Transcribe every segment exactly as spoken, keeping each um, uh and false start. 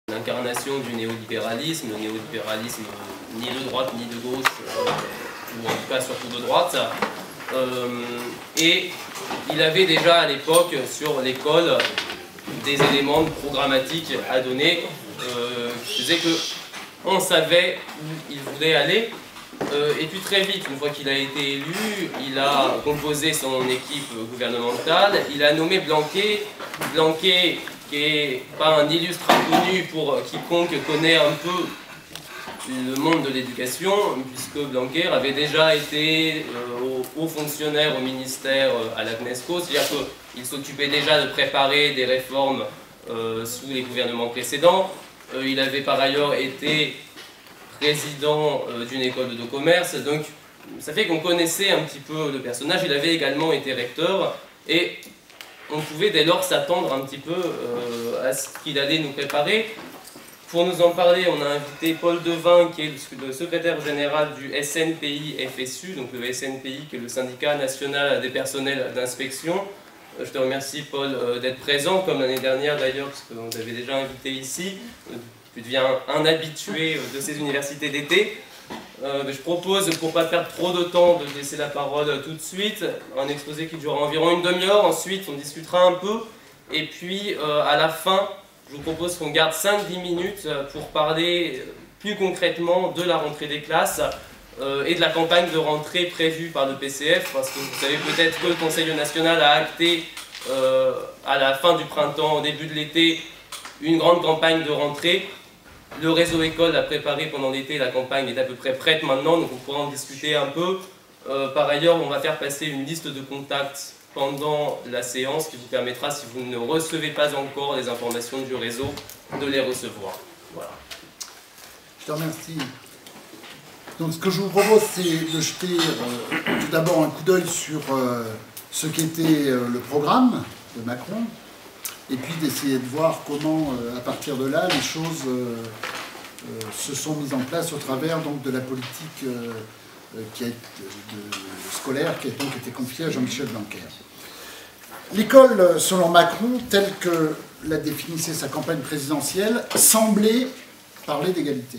l'incarnation du néolibéralisme, le néolibéralisme ni de droite ni de gauche, euh, ou en tout cas surtout de droite. Euh, et il avait déjà à l'époque sur l'école des éléments programmatiques à donner, euh, qui faisaient qu'on savait où il voulait aller. Euh, et puis très vite, une fois qu'il a été élu, il a composé son équipe gouvernementale, il a nommé Blanquet, Blanquet qui n'est pas un illustre inconnu pour quiconque connaît un peu le monde de l'éducation, puisque Blanquer avait déjà été euh, haut fonctionnaire au ministère euh, à la CNESCO, c'est-à-dire qu'il s'occupait déjà de préparer des réformes euh, sous les gouvernements précédents. Euh, il avait par ailleurs été président euh, d'une école de commerce, donc ça fait qu'on connaissait un petit peu le personnage. Il avait également été recteur, et on pouvait dès lors s'attendre un petit peu euh, à ce qu'il allait nous préparer. Pour nous en parler, on a invité Paul Devin, qui est le secrétaire général du S N P I F S U, donc le S N P I qui est le syndicat national des personnels d'inspection. Je te remercie, Paul, d'être présent, comme l'année dernière d'ailleurs, parce qu'on t'avait déjà invité ici. Tu deviens un habitué de ces universités d'été. Euh, je propose, pour ne pas perdre trop de temps, de laisser la parole tout de suite. Un exposé qui durera environ une demi-heure, ensuite on discutera un peu. Et puis euh, à la fin, je vous propose qu'on garde cinq à dix minutes pour parler plus concrètement de la rentrée des classes euh, et de la campagne de rentrée prévue par le P C F, parce que vous savez peut-être que le Conseil national a acté euh, à la fin du printemps, au début de l'été, une grande campagne de rentrée. Le réseau école a préparé pendant l'été, la campagne est à peu près prête maintenant, donc on pourra en discuter un peu. Euh, par ailleurs, on va faire passer une liste de contacts pendant la séance qui vous permettra, si vous ne recevez pas encore les informations du réseau, de les recevoir. Voilà. Je te remercie. Donc ce que je vous propose, c'est de jeter euh, tout d'abord un coup d'œil sur euh, ce qu'était euh, le programme de Macron, et puis d'essayer de voir comment, euh, à partir de là, les choses euh, euh, se sont mises en place au travers donc, de la politique euh, qui a, de, de, scolaire qui a donc été confiée à Jean-Michel Blanquer. L'école, selon Macron, telle que l'a définissait sa campagne présidentielle, semblait parler d'égalité.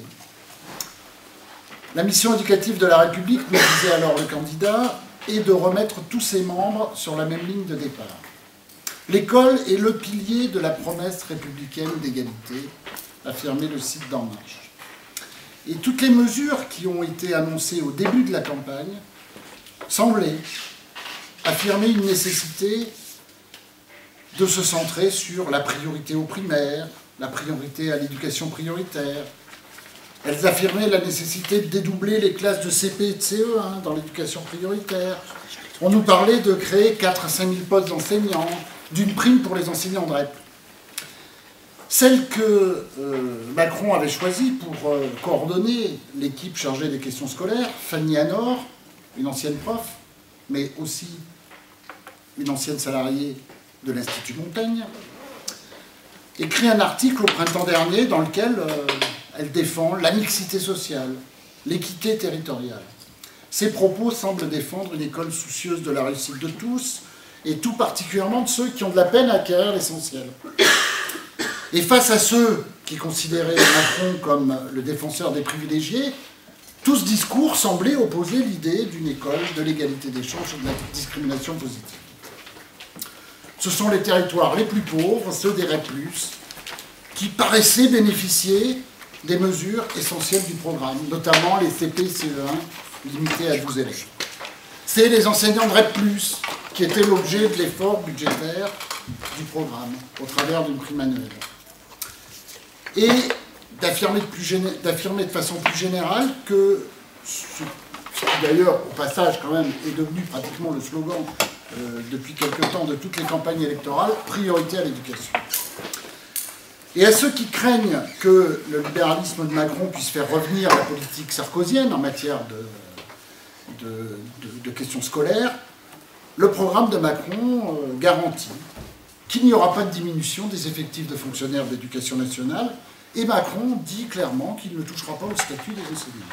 La mission éducative de la République, nous disait alors le candidat, est de remettre tous ses membres sur la même ligne de départ. L'école est le pilier de la promesse républicaine d'égalité, affirmait le site d'En Marche. Et toutes les mesures qui ont été annoncées au début de la campagne semblaient affirmer une nécessité de se centrer sur la priorité au primaire, la priorité à l'éducation prioritaire. Elles affirmaient la nécessité de dédoubler les classes de C P et de C E un dans l'éducation prioritaire. On nous parlait de créer quatre à cinq mille postes d'enseignants, d'une prime pour les enseignants de R E P. Celle que euh, Macron avait choisie pour euh, coordonner l'équipe chargée des questions scolaires, Fanny Anor, une ancienne prof, mais aussi une ancienne salariée de l'Institut Montaigne, écrit un article au printemps dernier dans lequel euh, elle défend la mixité sociale, l'équité territoriale. Ses propos semblent défendre une école soucieuse de la réussite de tous, et tout particulièrement de ceux qui ont de la peine à acquérir l'essentiel. Et face à ceux qui considéraient Macron comme le défenseur des privilégiés, tout ce discours semblait opposer l'idée d'une école de l'égalité des chances et de la discrimination positive. Ce sont les territoires les plus pauvres, ceux des R E P plus, qui paraissaient bénéficier des mesures essentielles du programme, notamment les C P C E un limités à douze élèves. C'est les enseignants de R E P plus, qui étaient l'objet de l'effort budgétaire du programme, au travers d'une prime annuelle. Et d'affirmer de, de façon plus générale que, ce qui d'ailleurs, au passage, quand même, est devenu pratiquement le slogan euh, depuis quelque temps de toutes les campagnes électorales, priorité à l'éducation. Et à ceux qui craignent que le libéralisme de Macron puisse faire revenir la politique sarkozienne en matière de, de, de, de questions scolaires, le programme de Macron euh, garantit qu'il n'y aura pas de diminution des effectifs de fonctionnaires d'éducation nationale, et Macron dit clairement qu'il ne touchera pas au statut des enseignants.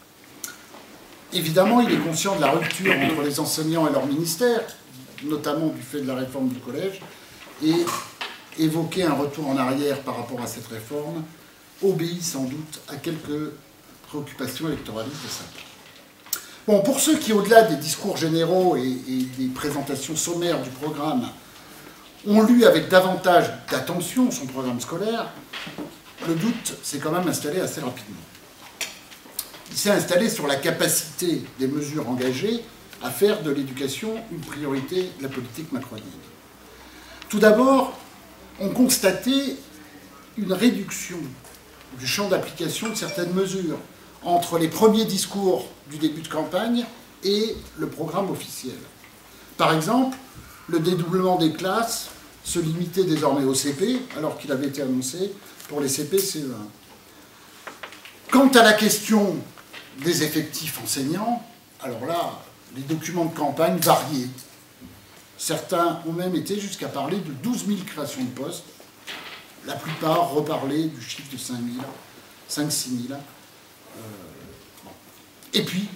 Évidemment, il est conscient de la rupture entre les enseignants et leur ministère, notamment du fait de la réforme du collège, et évoquer un retour en arrière par rapport à cette réforme obéit sans doute à quelques préoccupations électoralistes de sa part. Bon, pour ceux qui, au-delà des discours généraux et, et des présentations sommaires du programme, ont lu avec davantage d'attention son programme scolaire, le doute s'est quand même installé assez rapidement. Il s'est installé sur la capacité des mesures engagées à faire de l'éducation une priorité de la politique macronienne. Tout d'abord, on constatait une réduction du champ d'application de certaines mesures entre les premiers discours du début de campagne et le programme officiel. Par exemple, le dédoublement des classes se limitait désormais au C P, alors qu'il avait été annoncé pour les C P C E un. Quant à la question des effectifs enseignants, alors là, les documents de campagne variaient. Certains ont même été jusqu'à parler de douze mille créations de postes. La plupart reparlaient du chiffre de cinq mille, cinq à six mille. Euh, bon. Et puis,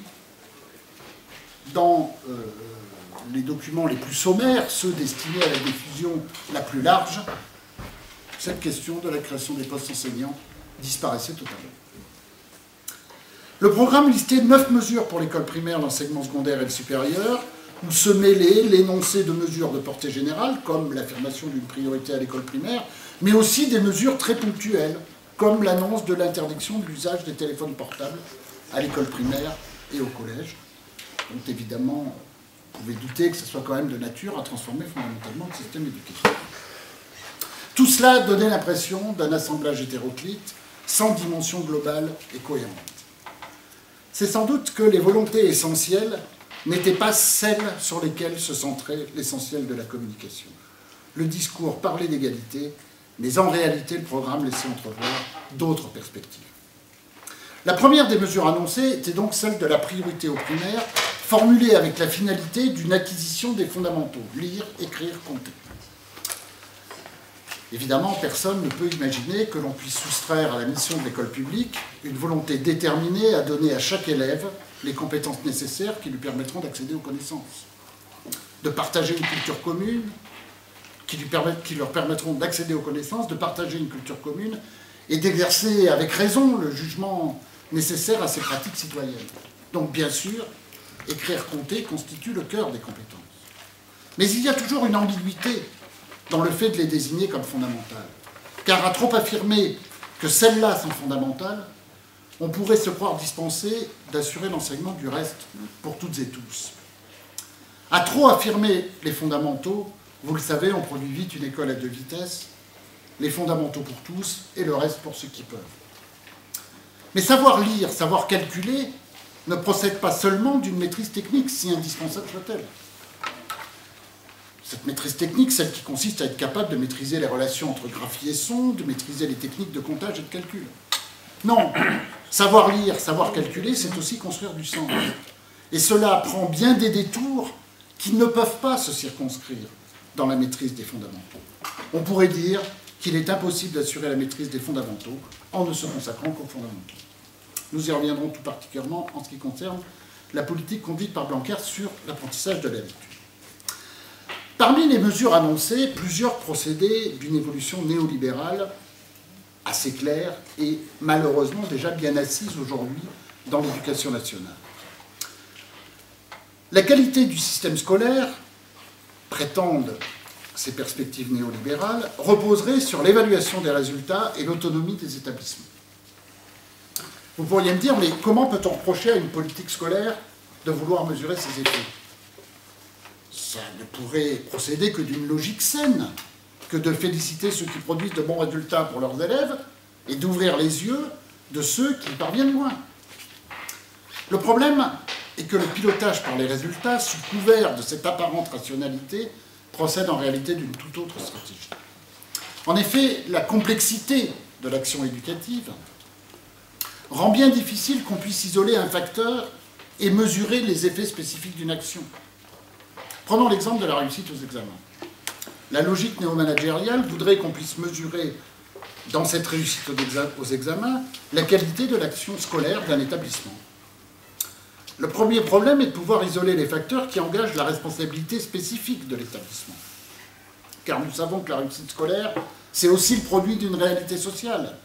dans euh, les documents les plus sommaires, ceux destinés à la diffusion la plus large, cette question de la création des postes enseignants disparaissait totalement. Le programme listait neuf mesures pour l'école primaire, l'enseignement secondaire et le supérieur, où se mêlaient l'énoncé de mesures de portée générale, comme l'affirmation d'une priorité à l'école primaire, mais aussi des mesures très ponctuelles, comme l'annonce de l'interdiction de l'usage des téléphones portables à l'école primaire et au collège. Donc évidemment, vous pouvez douter que ce soit quand même de nature à transformer fondamentalement le système éducatif. Tout cela donnait l'impression d'un assemblage hétéroclite, sans dimension globale et cohérente. C'est sans doute que les volontés essentielles n'étaient pas celles sur lesquelles se centrait l'essentiel de la communication. Le discours parlait d'égalité, mais en réalité, le programme laissait entrevoir d'autres perspectives. La première des mesures annoncées était donc celle de la priorité aux primaires, formulée avec la finalité d'une acquisition des fondamentaux, lire, écrire, compter. Évidemment, personne ne peut imaginer que l'on puisse soustraire à la mission de l'école publique une volonté déterminée à donner à chaque élève les compétences nécessaires qui lui permettront d'accéder aux connaissances, de partager une culture commune, qui, lui permettent, qui leur permettront d'accéder aux connaissances, de partager une culture commune et d'exercer avec raison le jugement nécessaire à ces pratiques citoyennes. Donc, bien sûr, écrire, compter constitue le cœur des compétences. Mais il y a toujours une ambiguïté dans le fait de les désigner comme fondamentales. Car à trop affirmer que celles-là sont fondamentales, on pourrait se croire dispensé d'assurer l'enseignement du reste pour toutes et tous. À trop affirmer les fondamentaux, vous le savez, on produit vite une école à deux vitesses, les fondamentaux pour tous et le reste pour ceux qui peuvent. Mais savoir lire, savoir calculer, ne procède pas seulement d'une maîtrise technique, si indispensable soit-elle. Cette maîtrise technique, celle qui consiste à être capable de maîtriser les relations entre graphies et sons, de maîtriser les techniques de comptage et de calcul. Non, savoir lire, savoir calculer, c'est aussi construire du sens. Et cela prend bien des détours qui ne peuvent pas se circonscrire dans la maîtrise des fondamentaux. On pourrait dire qu'il est impossible d'assurer la maîtrise des fondamentaux en ne se consacrant qu'aux fondamentaux. Nous y reviendrons tout particulièrement en ce qui concerne la politique conduite par Blanquer sur l'apprentissage de la lecture. Parmi les mesures annoncées, plusieurs procédaient d'une évolution néolibérale assez claire et malheureusement déjà bien assise aujourd'hui dans l'éducation nationale. La qualité du système scolaire, prétendent ces perspectives néolibérales, reposerait sur l'évaluation des résultats et l'autonomie des établissements. Vous pourriez me dire, mais comment peut-on reprocher à une politique scolaire de vouloir mesurer ses effets ? Ça ne pourrait procéder que d'une logique saine, que de féliciter ceux qui produisent de bons résultats pour leurs élèves et d'ouvrir les yeux de ceux qui y parviennent moins. Le problème est que le pilotage par les résultats, sous couvert de cette apparente rationalité, procède en réalité d'une toute autre stratégie. En effet, la complexité de l'action éducative rend bien difficile qu'on puisse isoler un facteur et mesurer les effets spécifiques d'une action. Prenons l'exemple de la réussite aux examens. La logique néomanagériale voudrait qu'on puisse mesurer, dans cette réussite aux examens, la qualité de l'action scolaire d'un établissement. Le premier problème est de pouvoir isoler les facteurs qui engagent la responsabilité spécifique de l'établissement. Car nous savons que la réussite scolaire, c'est aussi le produit d'une réalité sociale.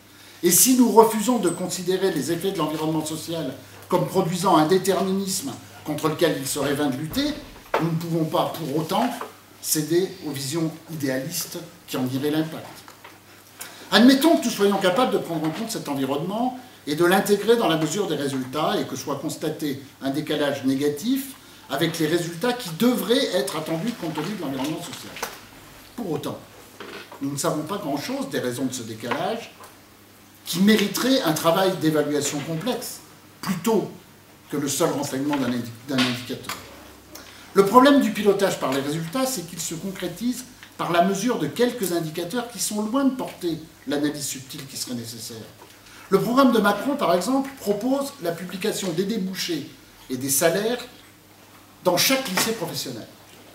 Et si nous refusons de considérer les effets de l'environnement social comme produisant un déterminisme contre lequel il serait vain de lutter, nous ne pouvons pas pour autant céder aux visions idéalistes qui en diraient l'impact. Admettons que nous soyons capables de prendre en compte cet environnement et de l'intégrer dans la mesure des résultats et que soit constaté un décalage négatif avec les résultats qui devraient être attendus compte tenu de l'environnement social. Pour autant, nous ne savons pas grand-chose des raisons de ce décalage qui mériterait un travail d'évaluation complexe, plutôt que le seul renseignement d'un indi- d'un indicateur. Le problème du pilotage par les résultats, c'est qu'il se concrétise par la mesure de quelques indicateurs qui sont loin de porter l'analyse subtile qui serait nécessaire. Le programme de Macron, par exemple, propose la publication des débouchés et des salaires dans chaque lycée professionnel.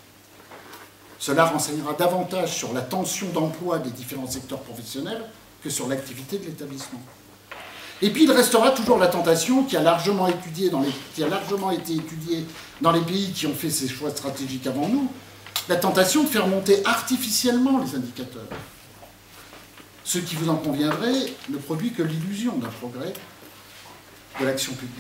Cela renseignera davantage sur la tension d'emploi des différents secteurs professionnels que sur l'activité de l'établissement. Et puis il restera toujours la tentation qui a largement, étudié dans les, qui a largement été étudiée dans les pays qui ont fait ces choix stratégiques avant nous, la tentation de faire monter artificiellement les indicateurs. Ce qui, vous en conviendrez, ne produit que l'illusion d'un progrès de l'action publique.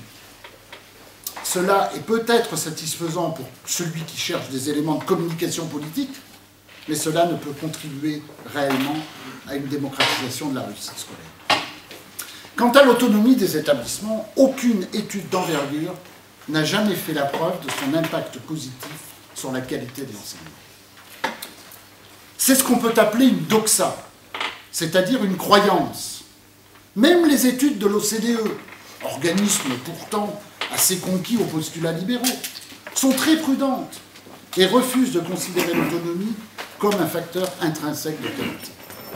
Cela est peut-être satisfaisant pour celui qui cherche des éléments de communication politique, mais cela ne peut contribuer réellement à une démocratisation de la réussite scolaire. Quant à l'autonomie des établissements, aucune étude d'envergure n'a jamais fait la preuve de son impact positif sur la qualité des enseignements. C'est ce qu'on peut appeler une doxa, c'est-à-dire une croyance. Même les études de l'O C D E, organisme pourtant assez conquis aux postulats libéraux, sont très prudentes et refusent de considérer l'autonomie comme un facteur intrinsèque de qualité.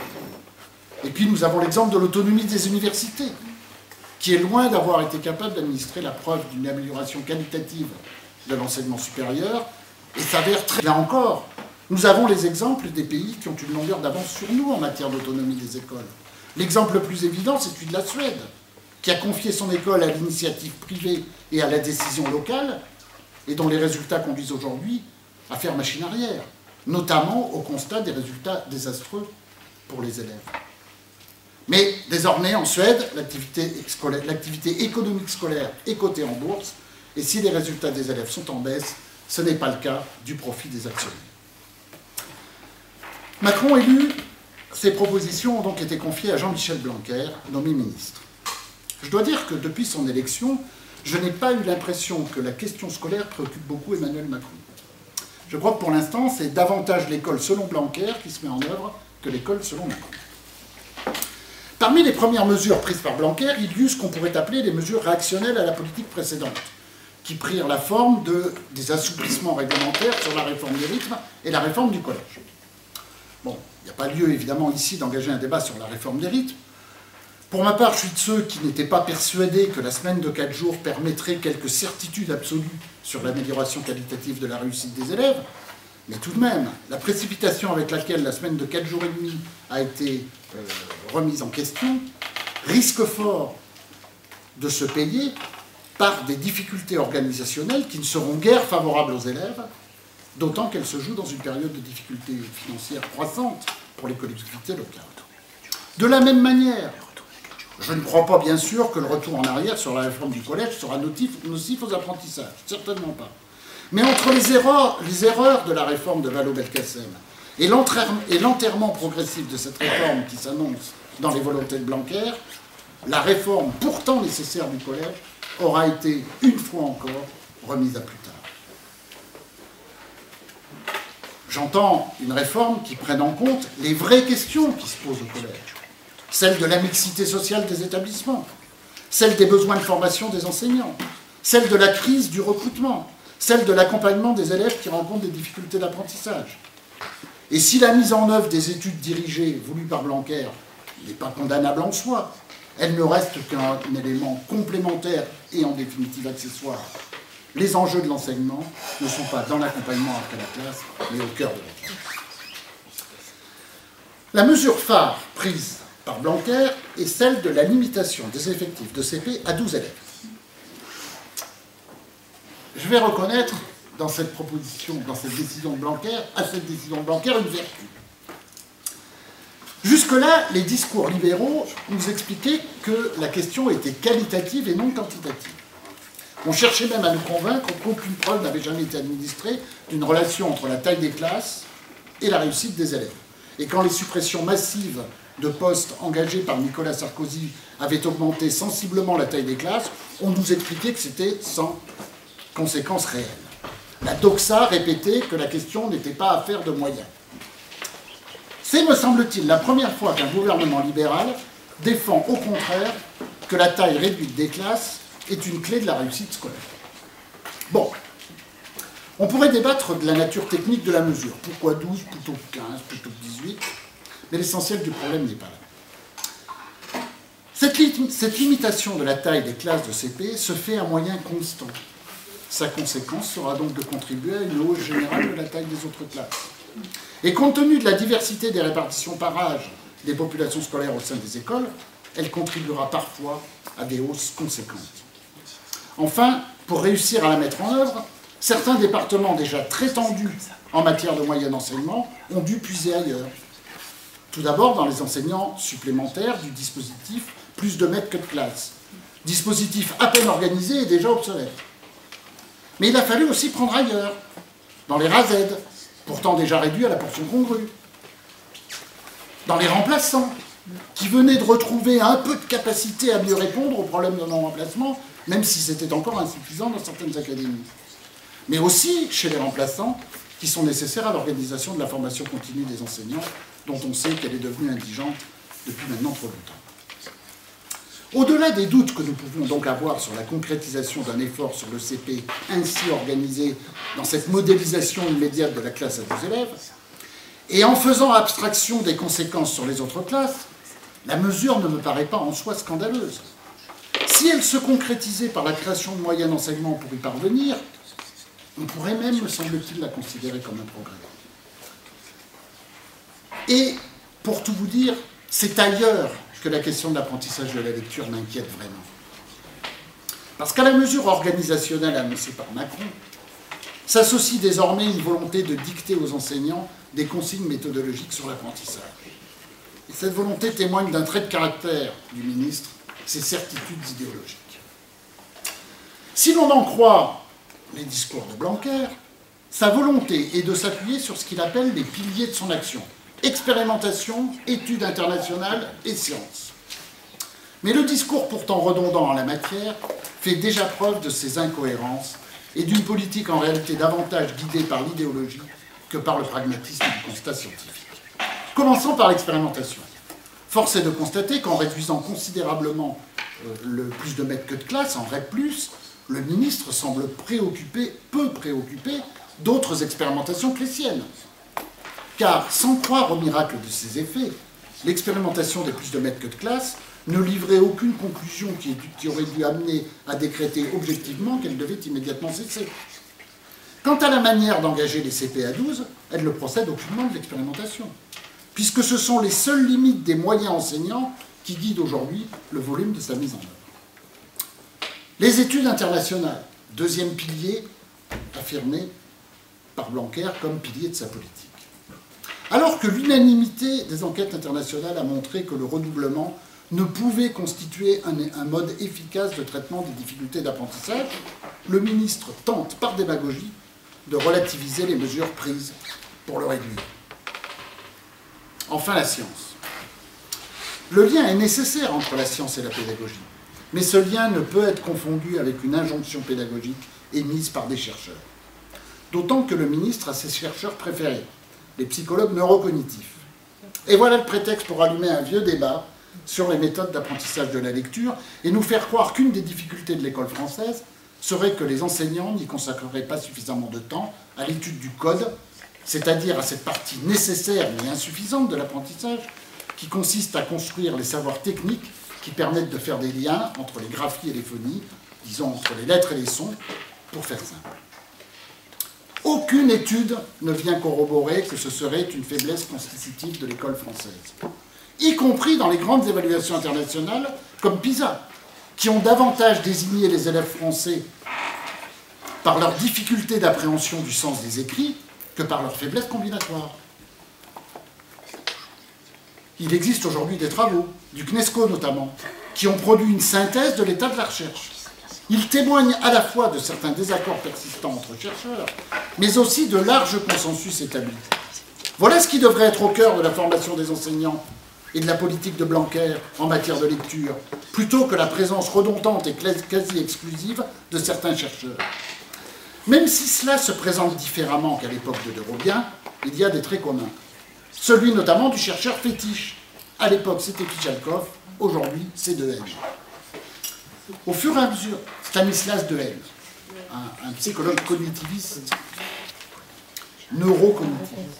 Et puis nous avons l'exemple de l'autonomie des universités, qui est loin d'avoir été capable d'administrer la preuve d'une amélioration qualitative de l'enseignement supérieur, et s'avère très... Là encore, nous avons les exemples des pays qui ont une longueur d'avance sur nous en matière d'autonomie des écoles. L'exemple le plus évident, c'est celui de la Suède, qui a confié son école à l'initiative privée et à la décision locale, et dont les résultats conduisent aujourd'hui à faire machine arrière, notamment au constat des résultats désastreux pour les élèves. Mais désormais, en Suède, l'activité économique scolaire est cotée en bourse, et si les résultats des élèves sont en baisse, ce n'est pas le cas du profit des actionnaires. Macron élu, ses propositions ont donc été confiées à Jean-Michel Blanquer, nommé ministre. Je dois dire que depuis son élection, je n'ai pas eu l'impression que la question scolaire préoccupe beaucoup Emmanuel Macron. Je crois que pour l'instant, c'est davantage l'école selon Blanquer qui se met en œuvre que l'école selon Macron. Parmi les premières mesures prises par Blanquer, il y eut ce qu'on pourrait appeler les mesures réactionnelles à la politique précédente, qui prirent la forme de, des assouplissements réglementaires sur la réforme des rythmes et la réforme du collège. Bon, il n'y a pas lieu évidemment ici d'engager un débat sur la réforme des rythmes. Pour ma part, je suis de ceux qui n'étaient pas persuadés que la semaine de quatre jours permettrait quelques certitudes absolues sur l'amélioration qualitative de la réussite des élèves, mais tout de même, la précipitation avec laquelle la semaine de quatre jours et demi a été euh, remise en question risque fort de se payer par des difficultés organisationnelles qui ne seront guère favorables aux élèves, d'autant qu'elles se jouent dans une période de difficultés financières croissantes pour les collectivités locales. De la même manière, je ne crois pas bien sûr que le retour en arrière sur la réforme du collège sera nocif, nocif aux apprentissages, certainement pas. Mais entre les erreurs, les erreurs de la réforme de Vallaud-Belkacem et l'enterrement progressif de cette réforme qui s'annonce dans les volontés de Blanquer, la réforme pourtant nécessaire du collège aura été, une fois encore, remise à plus tard. J'entends une réforme qui prenne en compte les vraies questions qui se posent au collège. Celle de la mixité sociale des établissements, celle des besoins de formation des enseignants, celle de la crise du recrutement, celle de l'accompagnement des élèves qui rencontrent des difficultés d'apprentissage. Et si la mise en œuvre des études dirigées voulues par Blanquer n'est pas condamnable en soi, elle ne reste qu'un élément complémentaire et en définitive accessoire. Les enjeux de l'enseignement ne sont pas dans l'accompagnement après la classe, mais au cœur de la classe. La mesure phare prise par Blanquer est celle de la limitation des effectifs de C P à douze élèves. Je vais reconnaître dans cette proposition, dans cette décision de Blanquer, à cette décision de Blanquer, une vertu. Jusque-là, les discours libéraux nous expliquaient que la question était qualitative et non quantitative. On cherchait même à nous convaincre qu'aucune preuve n'avait jamais été administrée d'une relation entre la taille des classes et la réussite des élèves. Et quand les suppressions massives de postes engagés par Nicolas Sarkozy avaient augmenté sensiblement la taille des classes, on nous expliquait que c'était sans conséquences réelles. La doxa répétait que la question n'était pas affaire de moyens. C'est, me semble-t-il, la première fois qu'un gouvernement libéral défend au contraire que la taille réduite des classes est une clé de la réussite scolaire. Bon, on pourrait débattre de la nature technique de la mesure. Pourquoi douze plutôt que quinze, plutôt que dix-huit? Mais l'essentiel du problème n'est pas là. Cette, lim cette limitation de la taille des classes de C P se fait à moyen constant. Sa conséquence sera donc de contribuer à une hausse générale de la taille des autres classes. Et compte tenu de la diversité des répartitions par âge des populations scolaires au sein des écoles, elle contribuera parfois à des hausses conséquentes. Enfin, pour réussir à la mettre en œuvre, certains départements déjà très tendus en matière de moyens d'enseignement ont dû puiser ailleurs. Tout d'abord dans les enseignants supplémentaires du dispositif plus de maîtres que de classe. Dispositif à peine organisé et déjà obsolète. Mais il a fallu aussi prendre ailleurs, dans les R A Z, pourtant déjà réduits à la portion congrue. Dans les remplaçants, qui venaient de retrouver un peu de capacité à mieux répondre aux problèmes de non-remplacement, même si c'était encore insuffisant dans certaines académies. Mais aussi chez les remplaçants, qui sont nécessaires à l'organisation de la formation continue des enseignants, dont on sait qu'elle est devenue indigente depuis maintenant trop longtemps. Au-delà des doutes que nous pouvons donc avoir sur la concrétisation d'un effort sur le C P ainsi organisé dans cette modélisation immédiate de la classe à douze élèves, et en faisant abstraction des conséquences sur les autres classes, la mesure ne me paraît pas en soi scandaleuse. Si elle se concrétisait par la création de moyens d'enseignement pour y parvenir, on pourrait même, me semble-t-il, la considérer comme un progrès. Et, pour tout vous dire, c'est ailleurs que la question de l'apprentissage de la lecture m'inquiète vraiment. Parce qu'à la mesure organisationnelle annoncée par Macron, s'associe désormais une volonté de dicter aux enseignants des consignes méthodologiques sur l'apprentissage. Et cette volonté témoigne d'un trait de caractère du ministre, ses certitudes idéologiques. Si l'on en croit les discours de Blanquer, sa volonté est de s'appuyer sur ce qu'il appelle les piliers de son action. Expérimentation, études internationales et sciences. Mais le discours pourtant redondant en la matière fait déjà preuve de ses incohérences et d'une politique en réalité davantage guidée par l'idéologie que par le pragmatisme du constat scientifique. Commençons par l'expérimentation. Force est de constater qu'en réduisant considérablement euh, le plus de maîtres que de classe, en R E P plus, le ministre semble préoccupé, peu préoccupé d'autres expérimentations que les siennes. Car, sans croire au miracle de ses effets, l'expérimentation des plus de maîtres que de classe ne livrait aucune conclusion qui, qui aurait dû amener à décréter objectivement qu'elle devait immédiatement cesser. Quant à la manière d'engager les C P à douze, elle ne procède aucunement de l'expérimentation, puisque ce sont les seules limites des moyens enseignants qui guident aujourd'hui le volume de sa mise en œuvre. Les études internationales, deuxième pilier affirmé par Blanquer comme pilier de sa politique. Alors que l'unanimité des enquêtes internationales a montré que le redoublement ne pouvait constituer un, un mode efficace de traitement des difficultés d'apprentissage, le ministre tente, par démagogie, de relativiser les mesures prises pour le réduire. Enfin, la science. Le lien est nécessaire entre la science et la pédagogie, mais ce lien ne peut être confondu avec une injonction pédagogique émise par des chercheurs. D'autant que le ministre a ses chercheurs préférés, les psychologues neurocognitifs. Et voilà le prétexte pour allumer un vieux débat sur les méthodes d'apprentissage de la lecture et nous faire croire qu'une des difficultés de l'école française serait que les enseignants n'y consacreraient pas suffisamment de temps à l'étude du code, c'est-à-dire à cette partie nécessaire mais insuffisante de l'apprentissage qui consiste à construire les savoirs techniques qui permettent de faire des liens entre les graphies et les phonies, disons entre les lettres et les sons, pour faire simple. Aucune étude ne vient corroborer que ce serait une faiblesse constitutive de l'école française, y compris dans les grandes évaluations internationales comme PISA, qui ont davantage désigné les élèves français par leur difficulté d'appréhension du sens des écrits que par leur faiblesse combinatoire. Il existe aujourd'hui des travaux, du CNESCO notamment, qui ont produit une synthèse de l'état de la recherche. Ils témoignent à la fois de certains désaccords persistants entre chercheurs, mais aussi de larges consensus établis. Voilà ce qui devrait être au cœur de la formation des enseignants et de la politique de Blanquer en matière de lecture, plutôt que la présence redondante et quasi exclusive de certains chercheurs. Même si cela se présente différemment qu'à l'époque de De Robien, il y a des traits communs. Celui notamment du chercheur fétiche. À l'époque, c'était Fichalkov, aujourd'hui, c'est Dehaene. Au fur et à mesure, Stanislas Dehaene, un, un psychologue cognitiviste, neurocognitiviste.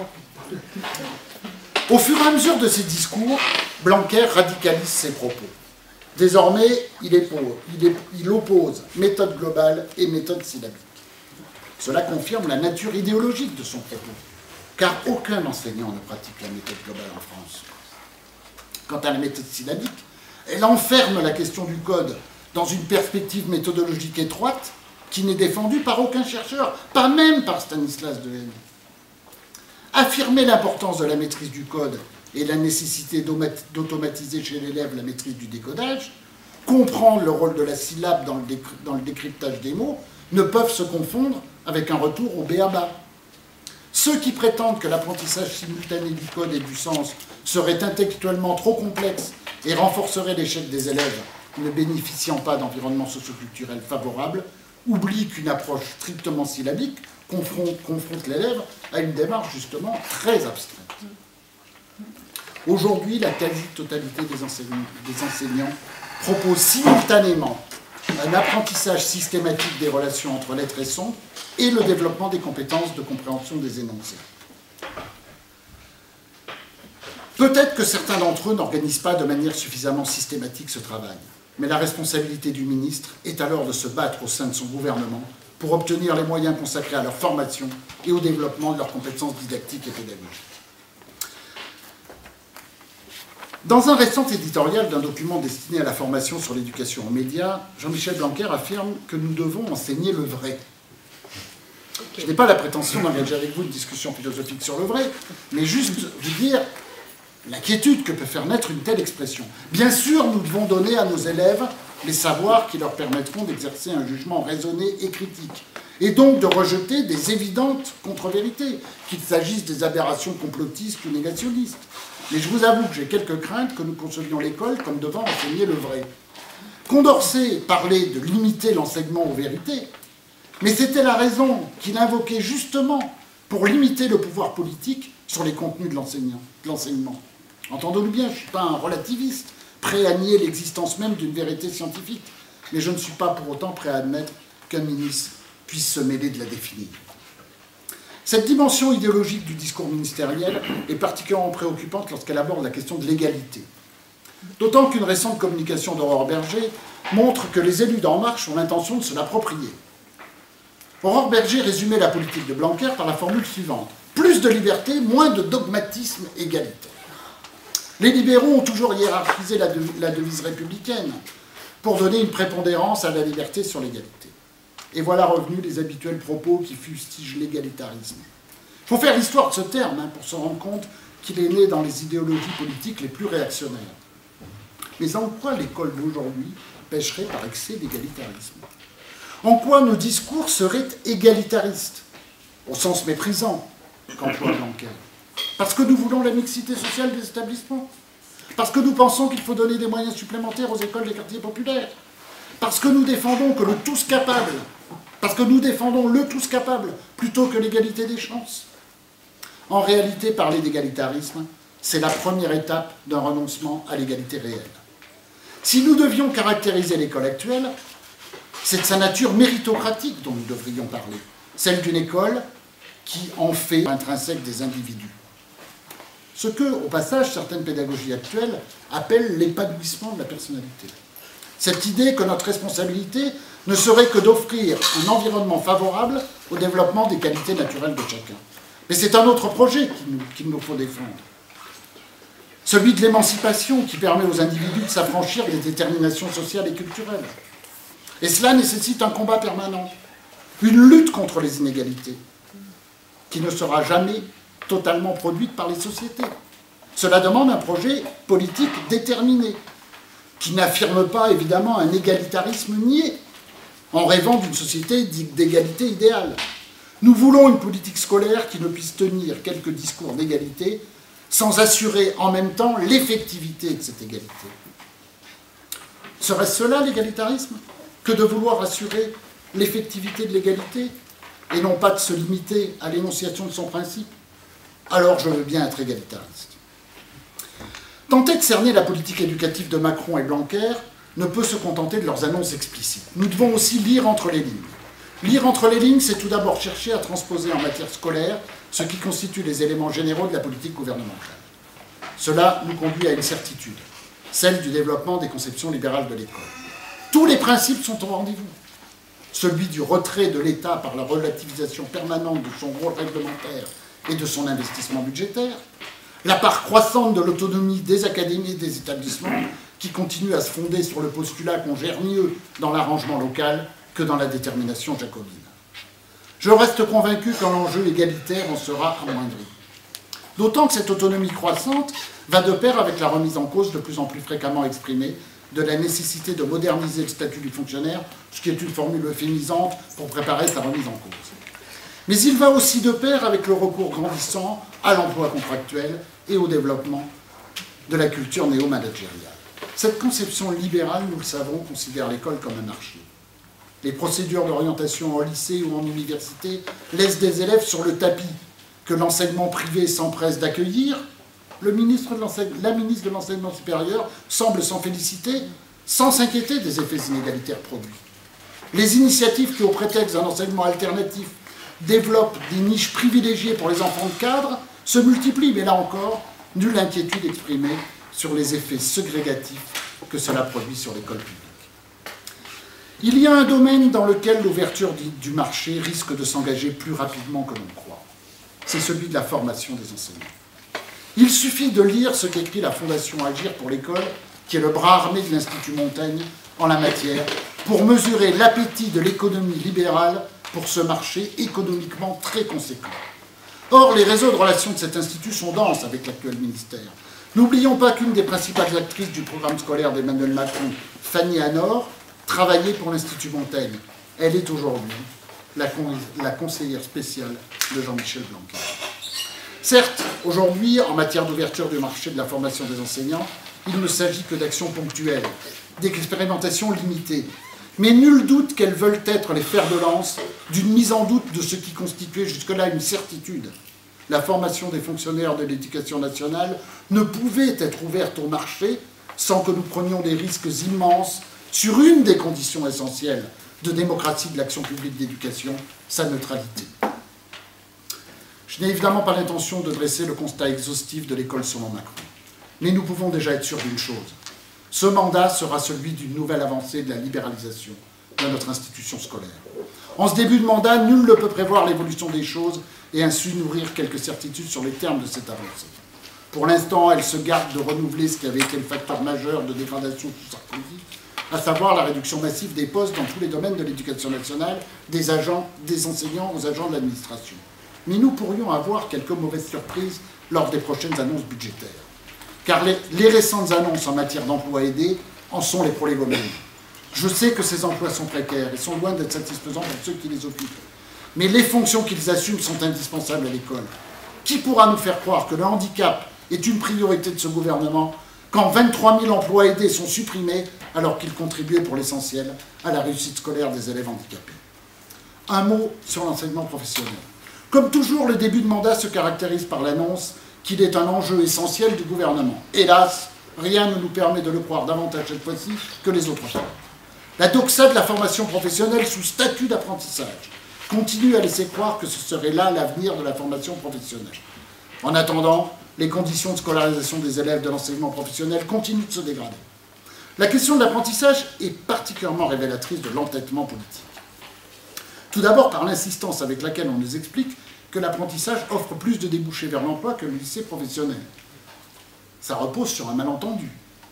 Au fur et à mesure de ses discours, Blanquer radicalise ses propos. Désormais, il, est pour, il, est, il oppose méthode globale et méthode syllabique. Cela confirme la nature idéologique de son propos, car aucun enseignant ne pratique la méthode globale en France. Quant à la méthode syllabique, elle enferme la question du code dans une perspective méthodologique étroite qui n'est défendue par aucun chercheur, pas même par Stanislas Dehaene. Affirmer l'importance de la maîtrise du code et la nécessité d'automatiser chez l'élève la maîtrise du décodage, comprendre le rôle de la syllabe dans le, dans le décryptage des mots, ne peuvent se confondre avec un retour au b a ba. Ceux qui prétendent que l'apprentissage simultané du code et du sens serait intellectuellement trop complexe et renforcerait l'échec des élèves ne bénéficiant pas d'environnement socioculturel favorable oublient qu'une approche strictement syllabique confronte, confronte l'élève à une démarche justement très abstraite. Aujourd'hui, la quasi-totalité des enseignants, des enseignants propose simultanément un apprentissage systématique des relations entre lettres et sons et le développement des compétences de compréhension des énoncés. Peut-être que certains d'entre eux n'organisent pas de manière suffisamment systématique ce travail, mais la responsabilité du ministre est alors de se battre au sein de son gouvernement pour obtenir les moyens consacrés à leur formation et au développement de leurs compétences didactiques et pédagogiques. Dans un récent éditorial d'un document destiné à la formation sur l'éducation aux médias, Jean-Michel Blanquer affirme que nous devons enseigner le vrai. Je n'ai pas la prétention d'engager avec vous une discussion philosophique sur le vrai, mais juste vous dire l'inquiétude que peut faire naître une telle expression. Bien sûr, nous devons donner à nos élèves les savoirs qui leur permettront d'exercer un jugement raisonné et critique, et donc de rejeter des évidentes contre-vérités, qu'il s'agisse des aberrations complotistes ou négationnistes. Mais je vous avoue que j'ai quelques craintes que nous concevions l'école comme devant enseigner le vrai. Condorcet parlait de limiter l'enseignement aux vérités, mais c'était la raison qu'il invoquait justement pour limiter le pouvoir politique sur les contenus de l'enseignement. Entendons-nous bien, je ne suis pas un relativiste, prêt à nier l'existence même d'une vérité scientifique, mais je ne suis pas pour autant prêt à admettre qu'un ministre puisse se mêler de la définir. Cette dimension idéologique du discours ministériel est particulièrement préoccupante lorsqu'elle aborde la question de l'égalité. D'autant qu'une récente communication d'Aurore Berger montre que les élus d'En Marche ont l'intention de se l'approprier. Aurore Berger résumait la politique de Blanquer par la formule suivante: plus de liberté, moins de dogmatisme égalitaire. Les libéraux ont toujours hiérarchisé la, dev la devise républicaine pour donner une prépondérance à la liberté sur l'égalité. Et voilà revenus les habituels propos qui fustigent l'égalitarisme. Il faut faire l'histoire de ce terme hein, pour se rendre compte qu'il est né dans les idéologies politiques les plus réactionnaires. Mais en quoi l'école d'aujourd'hui pêcherait par excès d'égalitarisme? En quoi nos discours seraient égalitaristes, au sens méprisant qu'emploie Blanquer? Parce que nous voulons la mixité sociale des établissements? Parce que nous pensons qu'il faut donner des moyens supplémentaires aux écoles des quartiers populaires? Parce que nous défendons que le tous capable, parce que nous défendons le tous capable plutôt que l'égalité des chances? En réalité, parler d'égalitarisme, c'est la première étape d'un renoncement à l'égalité réelle. Si nous devions caractériser l'école actuelle, c'est de sa nature méritocratique dont nous devrions parler, celle d'une école qui en fait intrinsèque des individus. Ce que, au passage, certaines pédagogies actuelles appellent l'épanouissement de la personnalité. Cette idée que notre responsabilité ne serait que d'offrir un environnement favorable au développement des qualités naturelles de chacun. Mais c'est un autre projet qu'il nous, qu'il nous faut défendre. Celui de l'émancipation qui permet aux individus de s'affranchir des déterminations sociales et culturelles. Et cela nécessite un combat permanent, une lutte contre les inégalités, qui ne sera jamais totalement produite par les sociétés. Cela demande un projet politique déterminé, qui n'affirme pas évidemment un égalitarisme niais, en rêvant d'une société d'égalité idéale. Nous voulons une politique scolaire qui ne puisse tenir quelques discours d'égalité sans assurer en même temps l'effectivité de cette égalité. Serait-ce cela l'égalitarisme? Que de vouloir assurer l'effectivité de l'égalité et non pas de se limiter à l'énonciation de son principe? Alors je veux bien être égalitariste. Tenter de cerner la politique éducative de Macron et Blanquer ne peut se contenter de leurs annonces explicites. Nous devons aussi lire entre les lignes. Lire entre les lignes, c'est tout d'abord chercher à transposer en matière scolaire ce qui constitue les éléments généraux de la politique gouvernementale. Cela nous conduit à une certitude, celle du développement des conceptions libérales de l'école. Tous les principes sont au rendez-vous. Celui du retrait de l'État par la relativisation permanente de son rôle réglementaire et de son investissement budgétaire, la part croissante de l'autonomie des académies et des établissements qui continue à se fonder sur le postulat qu'on gère mieux dans l'arrangement local que dans la détermination jacobine. Je reste convaincu qu'un enjeu égalitaire en sera amoindri. D'autant que cette autonomie croissante va de pair avec la remise en cause de plus en plus fréquemment exprimée de la nécessité de moderniser le statut du fonctionnaire, ce qui est une formule euphémisante pour préparer sa remise en cause. Mais il va aussi de pair avec le recours grandissant à l'emploi contractuel et au développement de la culture néo-managériale. Cette conception libérale, nous le savons, considère l'école comme un marché. Les procédures d'orientation en lycée ou en université laissent des élèves sur le tapis que l'enseignement privé s'empresse d'accueillir. Le ministre de la ministre de l'Enseignement supérieur semble s'en féliciter sans s'inquiéter des effets inégalitaires produits. Les initiatives qui, au prétexte d'un enseignement alternatif, développent des niches privilégiées pour les enfants de cadre se multiplient, mais là encore, nulle inquiétude exprimée sur les effets ségrégatifs que cela produit sur l'école publique. Il y a un domaine dans lequel l'ouverture du marché risque de s'engager plus rapidement que l'on croit. C'est celui de la formation des enseignants. Il suffit de lire ce qu'écrit la Fondation Agir pour l'école, qui est le bras armé de l'Institut Montaigne en la matière, pour mesurer l'appétit de l'économie libérale pour ce marché économiquement très conséquent. Or, les réseaux de relations de cet institut sont denses avec l'actuel ministère. N'oublions pas qu'une des principales actrices du programme scolaire d'Emmanuel Macron, Fanny Anor, travaillait pour l'Institut Montaigne. Elle est aujourd'hui la, con la conseillère spéciale de Jean-Michel Blanquer. Certes, aujourd'hui, en matière d'ouverture du marché de la formation des enseignants, il ne s'agit que d'actions ponctuelles, d'expérimentations limitées. Mais nul doute qu'elles veulent être les fers de lance d'une mise en doute de ce qui constituait jusque-là une certitude. La formation des fonctionnaires de l'éducation nationale ne pouvait être ouverte au marché sans que nous prenions des risques immenses sur une des conditions essentielles de démocratie de l'action publique d'éducation, sa neutralité. Je n'ai évidemment pas l'intention de dresser le constat exhaustif de l'école selon Macron. Mais nous pouvons déjà être sûrs d'une chose. Ce mandat sera celui d'une nouvelle avancée de la libéralisation de notre institution scolaire. En ce début de mandat, nul ne peut prévoir l'évolution des choses et ainsi nourrir quelques certitudes sur les termes de cette avancée. Pour l'instant, elle se garde de renouveler ce qui avait été le facteur majeur de dégradation sous Sarkozy, à savoir la réduction massive des postes dans tous les domaines de l'éducation nationale, des agents, des enseignants aux agents de l'administration. Mais nous pourrions avoir quelques mauvaises surprises lors des prochaines annonces budgétaires. Car les, les récentes annonces en matière d'emploi aidé en sont les prolégomènes. Je sais que ces emplois sont précaires et sont loin d'être satisfaisants pour ceux qui les occupent. Mais les fonctions qu'ils assument sont indispensables à l'école. Qui pourra nous faire croire que le handicap est une priorité de ce gouvernement quand vingt-trois mille emplois aidés sont supprimés alors qu'ils contribuaient pour l'essentiel à la réussite scolaire des élèves handicapés? Un mot sur l'enseignement professionnel. Comme toujours, le début de mandat se caractérise par l'annonce qu'il est un enjeu essentiel du gouvernement. Hélas, rien ne nous permet de le croire davantage cette fois-ci que les autres fois. La doxa de la formation professionnelle sous statut d'apprentissage continue à laisser croire que ce serait là l'avenir de la formation professionnelle. En attendant, les conditions de scolarisation des élèves de l'enseignement professionnel continuent de se dégrader. La question de l'apprentissage est particulièrement révélatrice de l'entêtement politique. Tout d'abord par l'insistance avec laquelle on nous explique que l'apprentissage offre plus de débouchés vers l'emploi que le lycée professionnel. Ça repose sur un malentendu.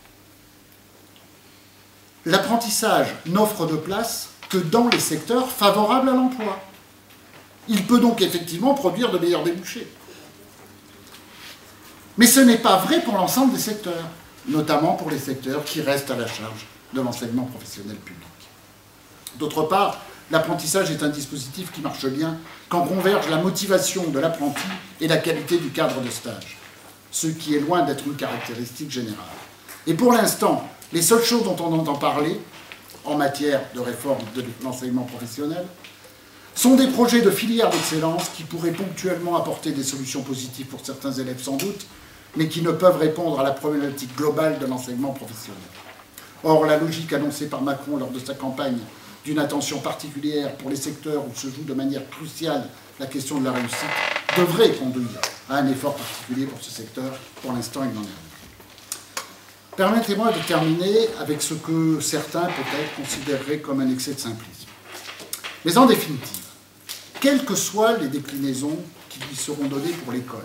L'apprentissage n'offre de place que dans les secteurs favorables à l'emploi. Il peut donc effectivement produire de meilleurs débouchés. Mais ce n'est pas vrai pour l'ensemble des secteurs, notamment pour les secteurs qui restent à la charge de l'enseignement professionnel public. D'autre part, l'apprentissage est un dispositif qui marche bien quand convergent la motivation de l'apprenti et la qualité du cadre de stage, ce qui est loin d'être une caractéristique générale. Et pour l'instant, les seules choses dont on entend parler, en matière de réforme de l'enseignement professionnel, sont des projets de filières d'excellence qui pourraient ponctuellement apporter des solutions positives pour certains élèves sans doute, mais qui ne peuvent répondre à la problématique globale de l'enseignement professionnel. Or, la logique annoncée par Macron lors de sa campagne d'une attention particulière pour les secteurs où se joue de manière cruciale la question de la réussite devrait conduire à un effort particulier pour ce secteur. Pour l'instant, il n'en est rien. Permettez-moi de terminer avec ce que certains peut-être considéreraient comme un excès de simplisme. Mais en définitive, quelles que soient les déclinaisons qui lui seront données pour l'école,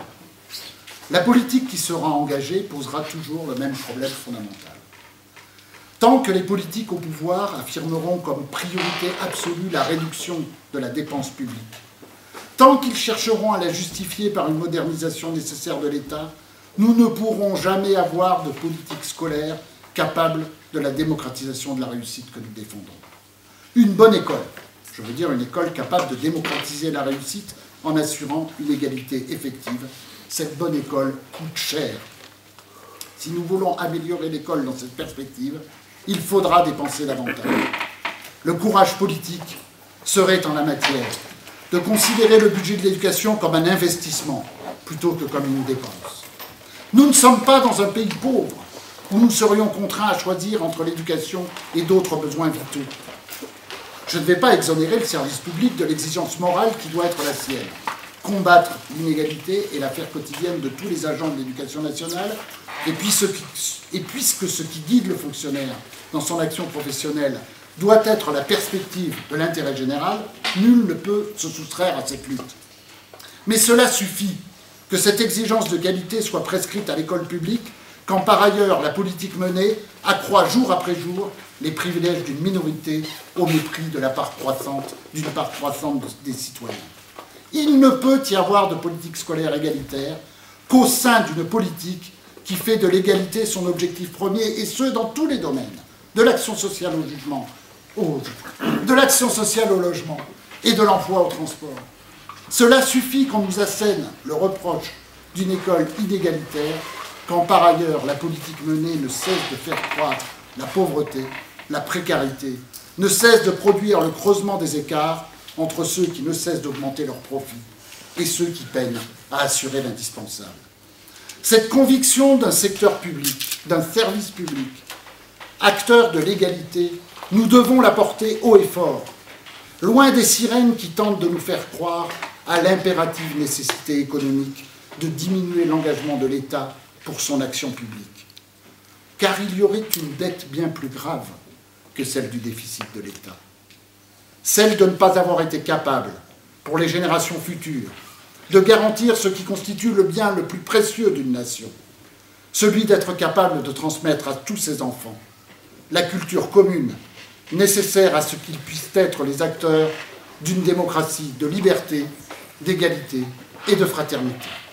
la politique qui sera engagée posera toujours le même problème fondamental. Tant que les politiques au pouvoir affirmeront comme priorité absolue la réduction de la dépense publique, tant qu'ils chercheront à la justifier par une modernisation nécessaire de l'État, nous ne pourrons jamais avoir de politique scolaire capable de la démocratisation de la réussite que nous défendons. Une bonne école, je veux dire une école capable de démocratiser la réussite en assurant une égalité effective, cette bonne école coûte cher. Si nous voulons améliorer l'école dans cette perspective, il faudra dépenser davantage. Le courage politique serait en la matière de considérer le budget de l'éducation comme un investissement plutôt que comme une dépense. Nous ne sommes pas dans un pays pauvre où nous serions contraints à choisir entre l'éducation et d'autres besoins vitaux. Je ne vais pas exonérer le service public de l'exigence morale qui doit être la sienne. Combattre l'inégalité est l'affaire quotidienne de tous les agents de l'éducation nationale, et, puis ce qui, et puisque ce qui guide le fonctionnaire dans son action professionnelle doit être la perspective de l'intérêt général, nul ne peut se soustraire à cette lutte. Mais cela suffit que cette exigence de qualité soit prescrite à l'école publique quand par ailleurs la politique menée accroît jour après jour les privilèges d'une minorité au mépris de la part croissante, d'une part croissante des citoyens. Il ne peut y avoir de politique scolaire égalitaire qu'au sein d'une politique qui fait de l'égalité son objectif premier, et ce, dans tous les domaines, de l'action sociale au jugement, au, de l'action sociale au logement et de l'emploi au transport. Cela suffit qu'on nous assène le reproche d'une école inégalitaire quand par ailleurs la politique menée ne cesse de faire croître la pauvreté, la précarité, ne cesse de produire le creusement des écarts entre ceux qui ne cessent d'augmenter leurs profits et ceux qui peinent à assurer l'indispensable. Cette conviction d'un secteur public, d'un service public, acteur de l'égalité, nous devons la porter haut et fort, loin des sirènes qui tentent de nous faire croire à l'impérative nécessité économique de diminuer l'engagement de l'État pour son action publique. Car il y aurait une dette bien plus grave que celle du déficit de l'État. Celle de ne pas avoir été capable, pour les générations futures, de garantir ce qui constitue le bien le plus précieux d'une nation, celui d'être capable de transmettre à tous ses enfants la culture commune nécessaire à ce qu'ils puissent être les acteurs d'une démocratie de liberté, d'égalité et de fraternité.